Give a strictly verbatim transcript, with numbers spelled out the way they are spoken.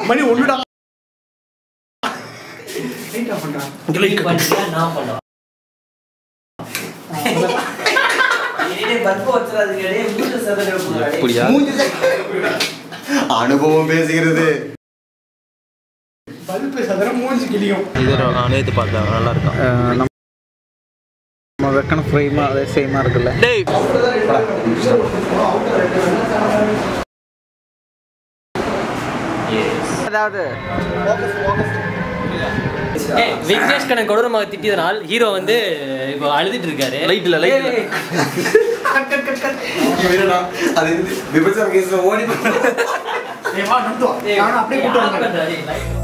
மணி ஒண்ணுடா. நான் பண்ணுவேன். அனுபவம் பேசுகிறது. பல்பு சதுரம் மூஞ்சி கிளியும். இது நான் நேற்று பார்த்தேன், நல்லா இருக்கும். நம்ம வெக்கன ஃப்ரேமாக அதே சேமாக இருக்குல்ல. டேய் அதாவது விக்னேஷ் கண்ணன் கொடூரமாக திட்டியதனால் ஹீரோ வந்து இப்போ அழுதுட்டு இருக்காரு. லைட்ல லைட்ல அது விபச்சார கேஸ்ல ஓடி அப்படியே கூட்டு